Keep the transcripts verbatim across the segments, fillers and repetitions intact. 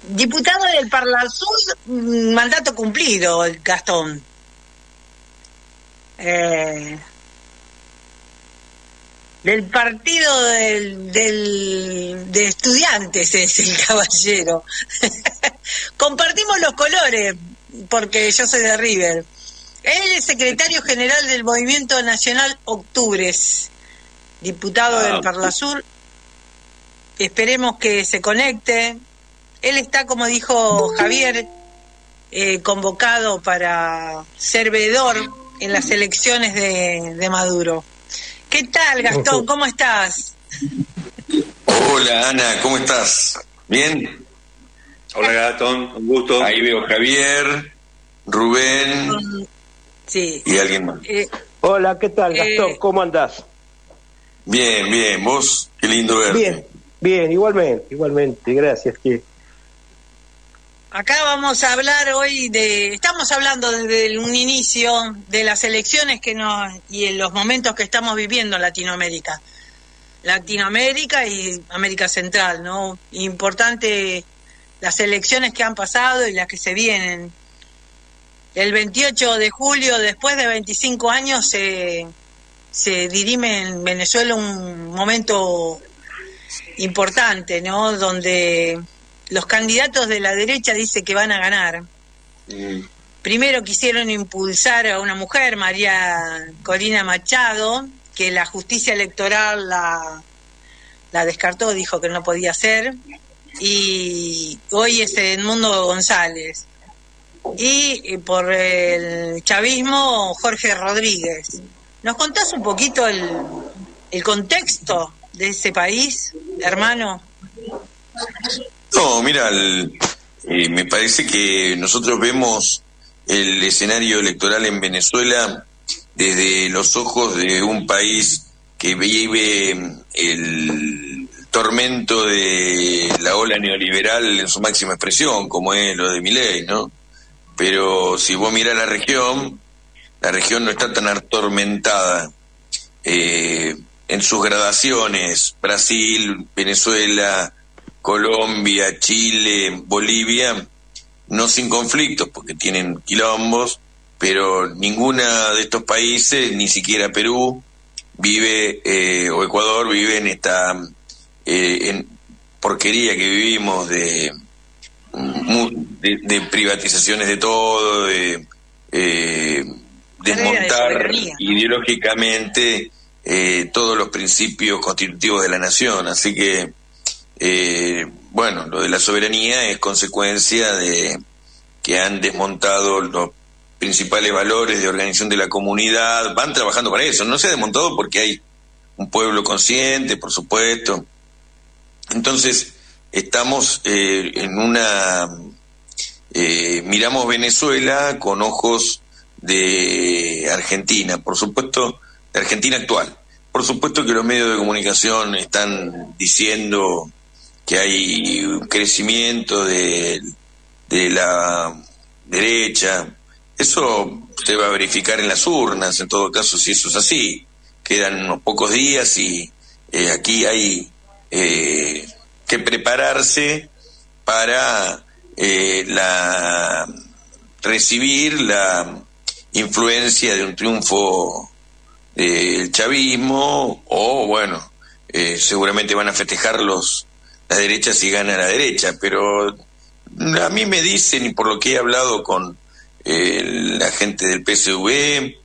Diputado del Parlasur, mandato cumplido, Gastón. Eh, del partido del, del, de estudiantes es el caballero. Compartimos los colores, porque yo soy de River. Él es secretario general del Movimiento Nacional Octubres, diputado ah, del Parlasur. Esperemos que se conecte. Él está, como dijo Javier, eh, convocado para ser veedor en las elecciones de, de Maduro. ¿Qué tal, Gastón? ¿Cómo estás? Hola, Ana, ¿cómo estás? ¿Bien? Hola, Gastón, un gusto. Ahí veo Javier, Rubén sí. y alguien más. Eh, Hola, ¿qué tal, Gastón? Eh, ¿Cómo andás? Bien, bien. ¿Vos? Qué lindo verte. Bien, bien, igualmente, igualmente. Gracias, que... Acá vamos a hablar hoy de, estamos hablando desde un inicio de las elecciones que nos y en los momentos que estamos viviendo en Latinoamérica, Latinoamérica y América Central, ¿no? Importante las elecciones que han pasado y las que se vienen. El veintiocho de julio, después de veinticinco años, se se dirime en Venezuela un momento importante, ¿no? Donde los candidatos de la derecha dicen que van a ganar. Mm. Primero quisieron impulsar a una mujer, María Corina Machado, que la justicia electoral la, la descartó, dijo que no podía ser. Y hoy es Edmundo González. Y, y por el chavismo, Jorge Rodríguez. ¿Nos contás un poquito el, el contexto de ese país, hermano? No, mira, el, eh, me parece que nosotros vemos el escenario electoral en Venezuela desde los ojos de un país que vive el tormento de la ola neoliberal en su máxima expresión, como es lo de Milei, ¿no? Pero si vos mirás la región, la región no está tan atormentada eh, en sus gradaciones. Brasil, Venezuela, Colombia, Chile, Bolivia, no sin conflictos porque tienen quilombos, pero ninguna de estos países, ni siquiera Perú, vive, eh, o Ecuador, vive en esta eh, en porquería que vivimos de, de, de privatizaciones de todo, de eh, desmontar de ideológicamente eh, todos los principios constitutivos de la nación. Así que Eh, bueno, lo de la soberanía es consecuencia de que han desmontado los principales valores de organización de la comunidad, van trabajando para eso, no se ha desmontado porque hay un pueblo consciente, por supuesto. Entonces, estamos eh, en una... Eh, miramos Venezuela con ojos de Argentina, por supuesto, de Argentina actual. Por supuesto que los medios de comunicación están diciendo que hay un crecimiento de, de la derecha. Eso se va a verificar en las urnas, en todo caso, si eso es así. Quedan unos pocos días y eh, aquí hay eh, que prepararse para eh, la recibir la influencia de un triunfo del chavismo, o bueno, eh, seguramente van a festejar los la derecha si gana la derecha, pero a mí me dicen, y por lo que he hablado con eh, la gente del P S V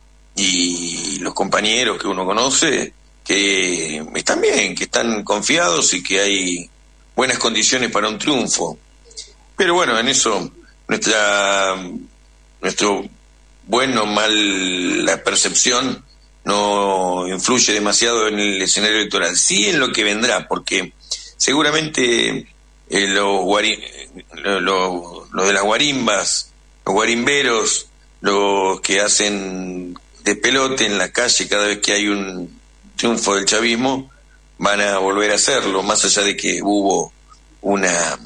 y los compañeros que uno conoce, que están bien, que están confiados y que hay buenas condiciones para un triunfo. Pero bueno, en eso nuestra nuestro bueno o mal la percepción no influye demasiado en el escenario electoral, sí en lo que vendrá, porque seguramente eh, los guari, lo, lo, lo de las guarimbas, los guarimberos, los que hacen de pelote en la calle cada vez que hay un triunfo del chavismo, van a volver a hacerlo, más allá de que hubo una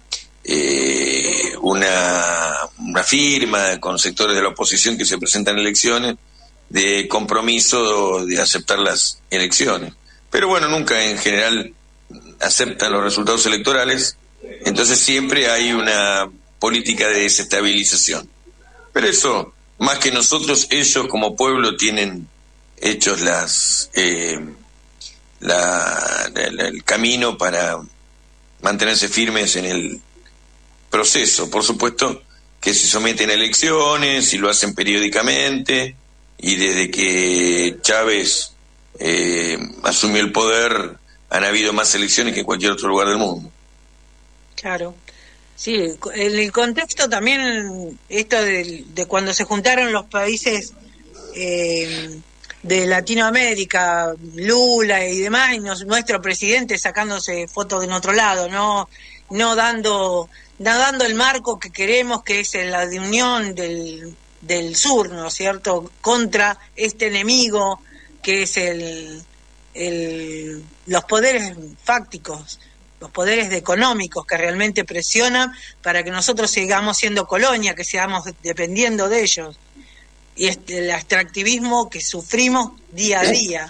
eh, una, una firma con sectores de la oposición que se presentan en elecciones de compromiso de aceptar las elecciones. Pero bueno, nunca en general aceptan los resultados electorales, Entonces siempre hay una política de desestabilización. Pero eso, más que nosotros, ellos como pueblo tienen hechos las eh, la, la, el camino para mantenerse firmes en el proceso. Por supuesto que se someten a elecciones y lo hacen periódicamente, y desde que Chávez eh, asumió el poder han habido más elecciones que en cualquier otro lugar del mundo. Claro. Sí, en el contexto también, esto de, de cuando se juntaron los países eh, de Latinoamérica, Lula y demás, y nos, nuestro presidente sacándose fotos en otro lado, no no dando no dando el marco que queremos, que es la de unión del, del sur, ¿no es cierto?, contra este enemigo que es el, el los poderes fácticos, los poderes económicos que realmente presionan para que nosotros sigamos siendo colonia, que sigamos dependiendo de ellos, y este, el extractivismo que sufrimos día a día.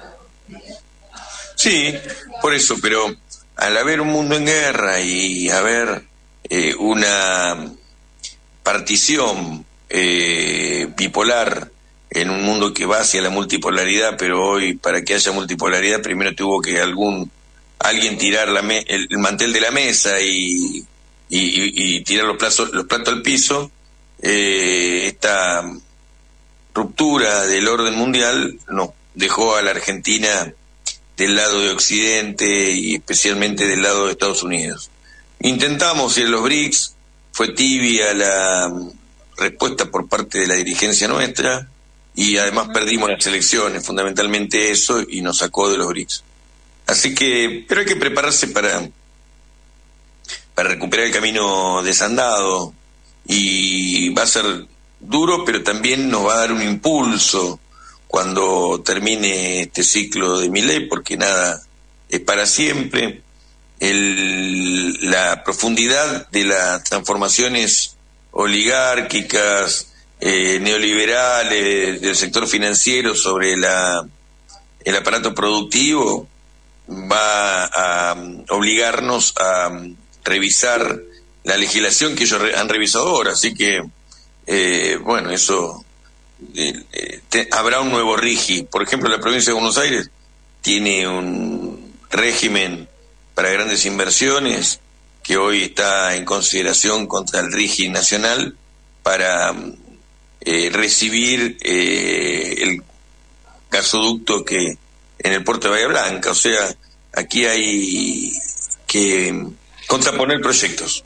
Sí, por eso, pero al haber un mundo en guerra y haber eh, una partición eh, bipolar en un mundo que va hacia la multipolaridad, pero hoy para que haya multipolaridad primero tuvo que algún alguien tirar la me, el, el mantel de la mesa y, y, y, y tirar los platos, los platos al piso. Eh, esta ruptura del orden mundial nos dejó a la Argentina del lado de Occidente y especialmente del lado de Estados Unidos. Intentamos ir a los B R I C S, fue tibia la respuesta por parte de la dirigencia nuestra y además perdimos las elecciones, fundamentalmente eso, y nos sacó de los B R I C S. Así que, pero hay que prepararse para, para recuperar el camino desandado, y va a ser duro, pero también nos va a dar un impulso cuando termine este ciclo de Milei, porque nada es para siempre. El, la profundidad de las transformaciones oligárquicas, eh, neoliberales, del sector financiero sobre la, el aparato productivo va a um, obligarnos a um, revisar la legislación que ellos re- han revisado ahora, así que eh, bueno, eso eh, eh, te, habrá un nuevo RIGI. Por ejemplo, la provincia de Buenos Aires tiene un régimen para grandes inversiones que hoy está en consideración contra el RIGI nacional para eh, recibir eh, el gasoducto que en el puerto de Bahía Blanca. O sea, aquí hay que contraponer proyectos.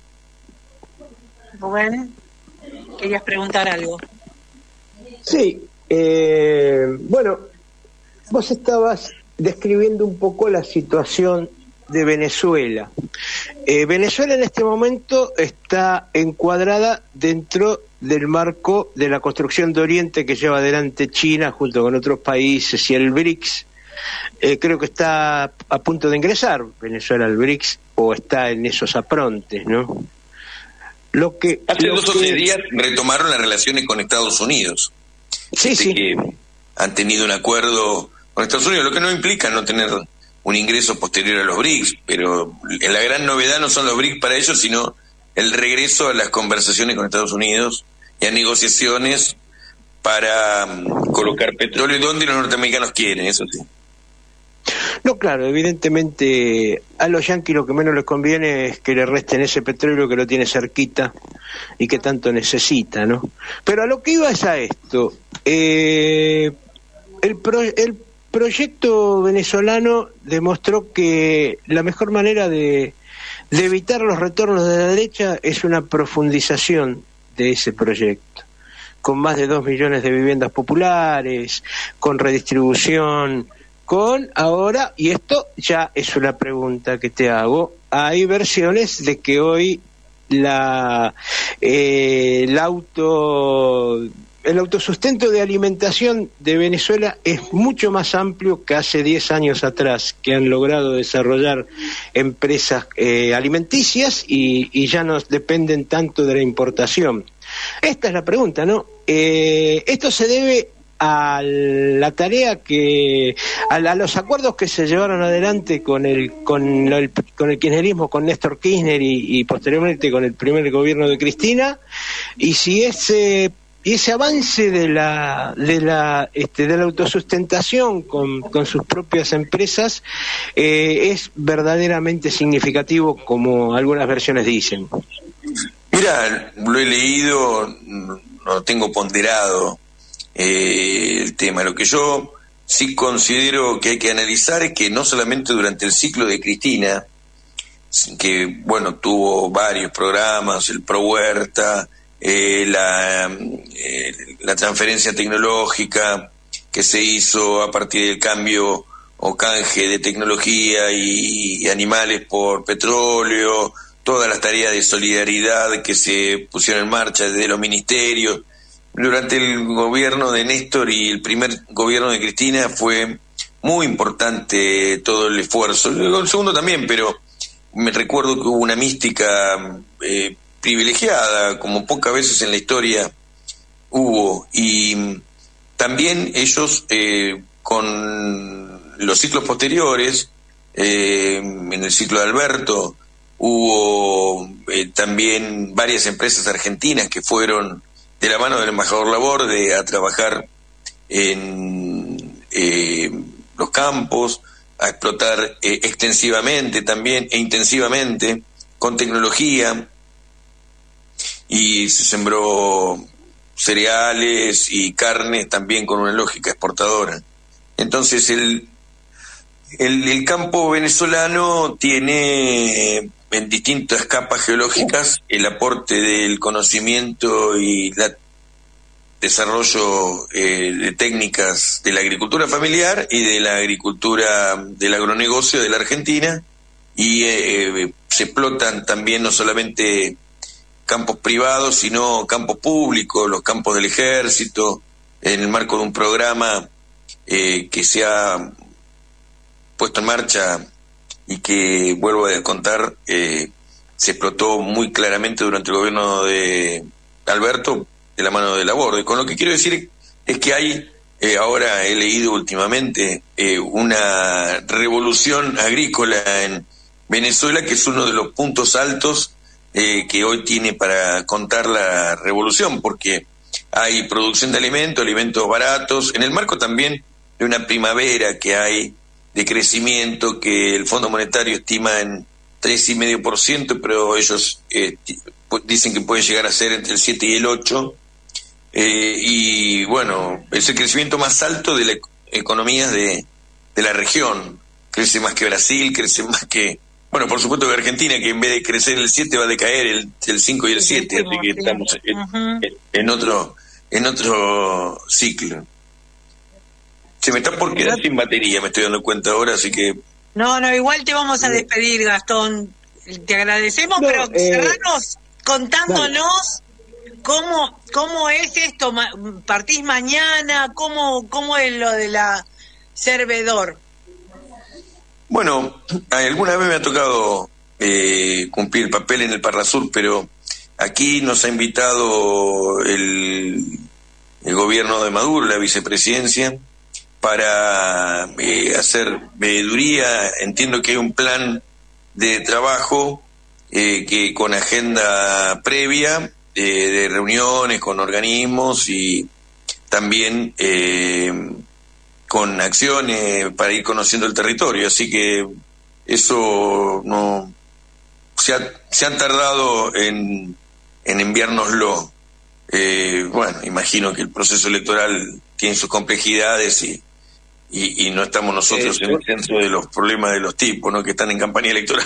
Rubén, querías preguntar algo. Sí, eh, bueno, vos estabas describiendo un poco la situación de Venezuela. Eh, Venezuela en este momento está encuadrada dentro del marco de la construcción de Oriente que lleva adelante China junto con otros países y el B R I C S. Eh, creo que está a punto de ingresar Venezuela al B R I C S, o está en esos aprontes, ¿no? Lo que hace lo dos o que... tres días retomaron las relaciones con Estados Unidos. Sí, sí. Que han tenido un acuerdo con Estados Unidos, lo que no implica no tener un ingreso posterior a los B R I C S, pero la gran novedad no son los B R I C S para ellos, sino el regreso a las conversaciones con Estados Unidos y a negociaciones para um, colocar petróleo donde los norteamericanos quieren, eso sí. No, claro, evidentemente a los yanquis lo que menos les conviene es que le resten ese petróleo que lo tiene cerquita y que tanto necesita, ¿no? Pero a lo que iba es a esto. Eh, el, pro, el proyecto venezolano demostró que la mejor manera de, de evitar los retornos de la derecha es una profundización de ese proyecto, con más de dos millones de viviendas populares, con redistribución, con ahora, y esto ya es una pregunta que te hago, hay versiones de que hoy la eh, el auto el autosustento de alimentación de Venezuela es mucho más amplio que hace diez años atrás, que han logrado desarrollar empresas eh, alimenticias y, y ya no dependen tanto de la importación. Esta es la pregunta, ¿no? Eh, esto se debe a la tarea que a, a los acuerdos que se llevaron adelante con el con el, con el kirchnerismo, con Néstor Kirchner y, y posteriormente con el primer gobierno de Cristina, y si ese y ese avance de la de la este de la autosustentación con, con sus propias empresas eh, es verdaderamente significativo, como algunas versiones dicen. Mira, lo he leído, no tengo ponderado eh, el tema. Lo que yo sí considero que hay que analizar es que no solamente durante el ciclo de Cristina, que bueno, tuvo varios programas, el Pro Huerta, eh, la, eh, la transferencia tecnológica que se hizo a partir del cambio o canje de tecnología y, y animales por petróleo, todas las tareas de solidaridad que se pusieron en marcha desde los ministerios. Durante el gobierno de Néstor y el primer gobierno de Cristina fue muy importante todo el esfuerzo. El segundo también, pero me recuerdo que hubo una mística eh, privilegiada, como pocas veces en la historia hubo. Y también ellos, eh, con los ciclos posteriores, eh, en el ciclo de Alberto, hubo eh, también varias empresas argentinas que fueron de la mano del embajador Laborde a trabajar en eh, los campos, a explotar eh, extensivamente también e intensivamente con tecnología, y se sembró cereales y carnes también con una lógica exportadora. Entonces el el, el campo venezolano tiene en distintas capas geológicas el aporte del conocimiento y el desarrollo eh, de técnicas de la agricultura familiar y de la agricultura del agronegocio de la Argentina, y eh, se explotan también no solamente campos privados, sino campos públicos, los campos del ejército, en el marco de un programa eh, que se ha puesto en marcha y que, vuelvo a contar, eh, se explotó muy claramente durante el gobierno de Alberto, de la mano de Laborde. Con lo que quiero decir es que hay, eh, ahora he leído últimamente, eh, una revolución agrícola en Venezuela, que es uno de los puntos altos eh, que hoy tiene para contar la revolución, porque hay producción de alimentos, alimentos baratos, en el marco también de una primavera que hay de crecimiento que el Fondo Monetario estima en tres coma cinco por ciento, pero ellos eh, dicen que puede llegar a ser entre el siete y el ocho, eh, y bueno, es el crecimiento más alto de las economías de, de la región. Crece más que Brasil, crece más que, bueno, por supuesto que Argentina, que en vez de crecer el siete va a decaer el, el cinco y el siete, así que estamos en, uh-huh. en, en otro en otro ciclo. Se me está por quedar sin batería, me estoy dando cuenta ahora, así que... No, no, igual te vamos a despedir, Gastón. Te agradecemos, no, pero eh, cerranos contándonos cómo cómo es esto. ¿Partís mañana? ¿Cómo, cómo es lo de la servidor? Bueno, alguna vez me ha tocado eh, cumplir el papel en el Parlasur, pero aquí nos ha invitado el, el gobierno de Maduro, la vicepresidencia, para eh, hacer veeduría. Entiendo que hay un plan de trabajo eh, que con agenda previa eh, de reuniones con organismos y también eh, con acciones para ir conociendo el territorio, así que eso no se, ha, se han tardado en, en enviárnoslo. Eh, bueno, imagino que el proceso electoral tiene sus complejidades y Y, y no estamos nosotros eh, en el centro de los problemas de los tipos, ¿no?, que están en campaña electoral.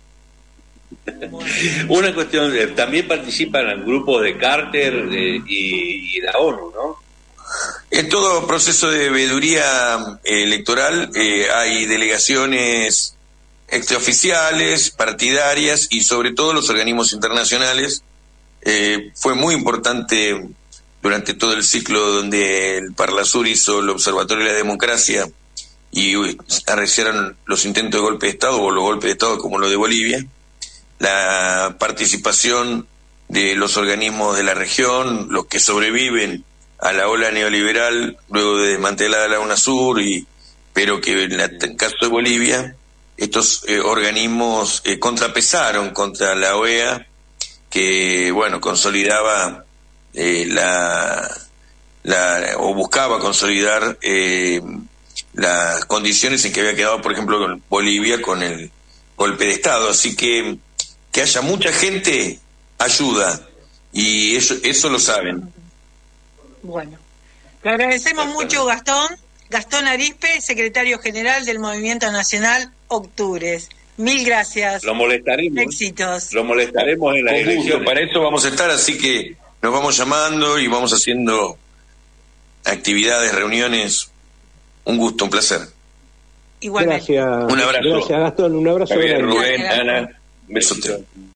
Una cuestión, eh, también participan el grupo de Carter de, y, y la ONU, ¿no? En todo proceso de veeduría eh, electoral eh, hay delegaciones extraoficiales, partidarias y sobre todo los organismos internacionales. Eh, fue muy importante durante todo el ciclo donde el Parlasur hizo el Observatorio de la Democracia y arreciaron los intentos de golpe de Estado o los golpes de Estado como lo de Bolivia, la participación de los organismos de la región, los que sobreviven a la ola neoliberal luego de desmantelar la UNASUR, y, pero que en, la, en el caso de Bolivia estos eh, organismos eh, contrapesaron contra la O E A, que bueno consolidaba eh, la, la o buscaba consolidar eh, las condiciones en que había quedado, por ejemplo, con Bolivia con el golpe de Estado. Así que que haya mucha gente ayuda, y eso eso lo saben. Bueno, le agradecemos mucho, Gastón. Gastón Arizpe, secretario general del Movimiento Nacional Octubres. Mil gracias. Lo molestaremos. Éxitos. Lo molestaremos en la Con elección. gusto, para eso vamos a estar, así que nos vamos llamando y vamos haciendo actividades, reuniones. Un gusto, un placer. Igualmente. Gracias. Un abrazo. Gracias, Gastón. Un abrazo Javier, grande. Rubén, Gracias. Ana, besote.